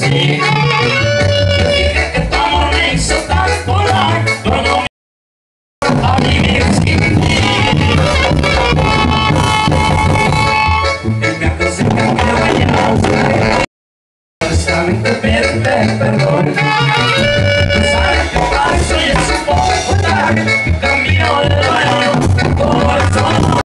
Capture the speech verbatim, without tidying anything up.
conocí. Yo dije que tu amor me hizo tan volar, pero no me a vivir sin ti. Él me aconseja que vaya a buscar, saben que pedirte perdón. Saben que paso y es un poco tarde, camino de nuevo.